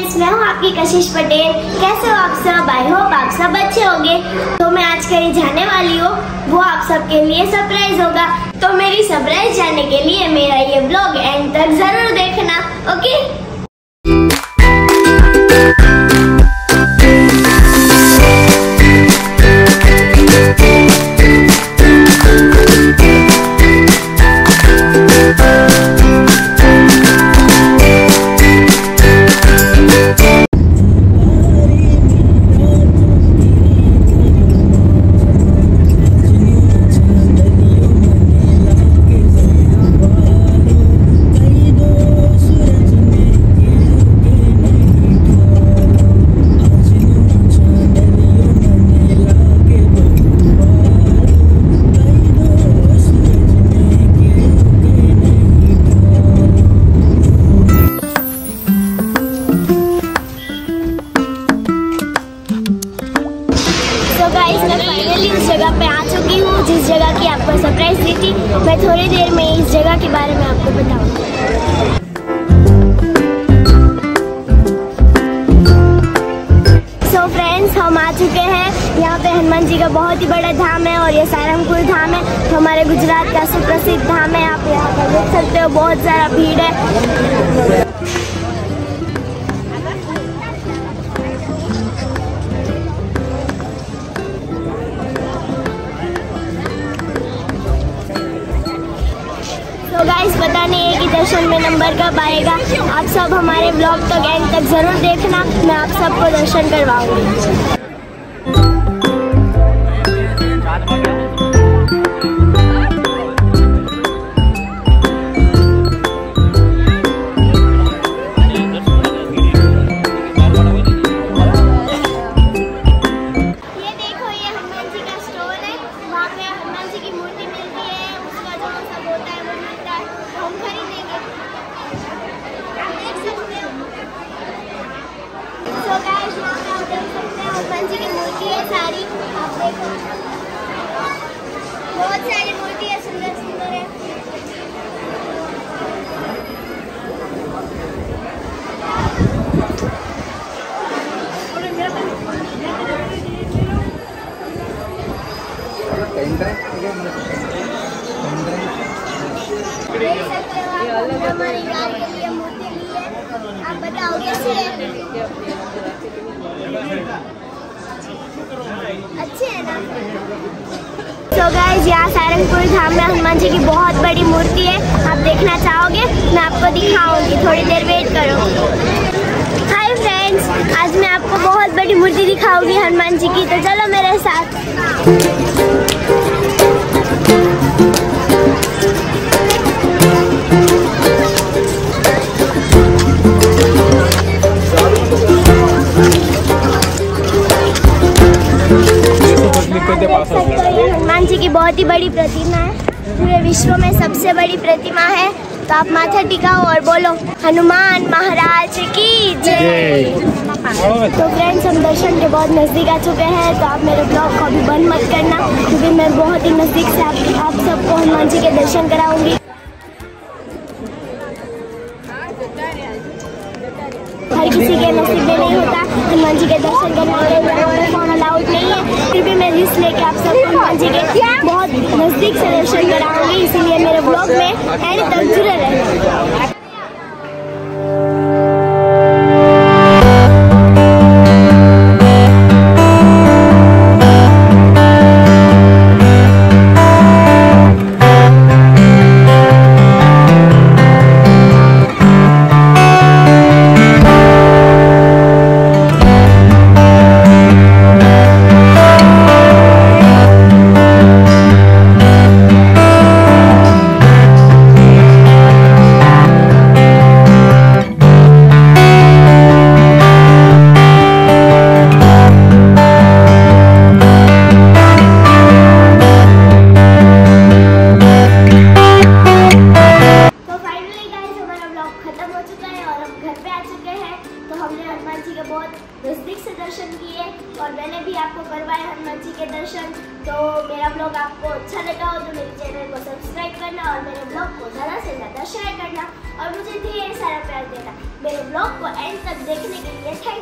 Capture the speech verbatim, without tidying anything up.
Friends, मैं हूँ आपकी कशिश पटेल। कैसे हो आप सब? आई होप आप सब अच्छे होंगे। तो मैं आज कहीं जाने वाली हूँ, वो आप सबके लिए सरप्राइज होगा। तो मेरी सरप्राइज जानने के लिए मेरा ये ब्लॉग एंड तक जरूर देखना, ओके? इस जगह पे आ चुकी हूँ जिस जगह की आपको सरप्राइज दी थी। मैं थोड़ी देर में इस जगह के बारे में आपको बताऊंगी। सो फ्रेंड्स, हम आ चुके हैं। यहाँ पे हनुमान जी का बहुत ही बड़ा धाम है और ये सारंगपुर धाम है, तो हमारे गुजरात का सुप्रसिद्ध धाम है। आप यहाँ पर देख सकते हो, बहुत सारा भीड़ है। तो गाइस, पता नहीं है कि दर्शन में नंबर कब आएगा। आप सब हमारे ब्लॉग तक एंड तक जरूर देखना, मैं आप सबको दर्शन करवाऊंगी। ये देखो, ये हनुमान जी का स्टोर है। वहाँ पे हनुमान जी की मूर्ति मिलती है, उसका जो सब होता है वो मिलता है, हम खरीदेंगे। देख सकते हो। So guys, वहाँ पे आप देख सकते हैं हनुमान जी की मूर्ति है सारी। आप देखो, बहुत सारी मूर्ति है, सुंदर सुंदर है। हमारी गाय के लिए मूर्ति ली है। आप बताओ कैसी है? अच्छी है ना? तो गाइस, यहाँ सारंगपुर धाम में हनुमान जी की बहुत बड़ी मूर्ति है। आप देखना चाहोगे? मैं आपको दिखाऊंगी, थोड़ी देर वेट करो। हाय फ्रेंड्स, आज मैं आपको बहुत बड़ी मूर्ति दिखाऊंगी हनुमान जी की, तो चलो मेरे साथ। हनुमान जी की बहुत ही बड़ी प्रतिमा है, पूरे विश्व में सबसे बड़ी प्रतिमा है। तो आप माथा टिकाओ और बोलो हनुमान महाराज की जय। तो फ्रेंड्स, हम दर्शन के बहुत नज़दीक आ चुके हैं, तो आप मेरे ब्लॉग को अभी बंद मत करना, क्योंकि मैं बहुत ही नज़दीक से आप, आप सबको हनुमान जी के दर्शन कराऊंगी। हर किसी के नसीब में नहीं होता हनुमान जी के दर्शन करना, फोन अलाउड नहीं है। फिर भी मैं लिस्ट लेके आप सबको हनुमान जी के बहुत नज़दीक से दर्शन कराऊंगी, इसीलिए मेरे ब्लॉग में एंड तक जुड़े रहें। तो हमने हनुमान जी के बहुत नज़दीक से दर्शन किए और मैंने भी आपको करवाए हनुमान जी के दर्शन। तो मेरा ब्लॉग आपको अच्छा लगा हो तो मेरे चैनल को सब्सक्राइब करना और मेरे ब्लॉग को ज़्यादा से ज़्यादा शेयर करना और मुझे ढेर सारा प्यार देना। मेरे ब्लॉग को एंड तक देखने के लिए थैंक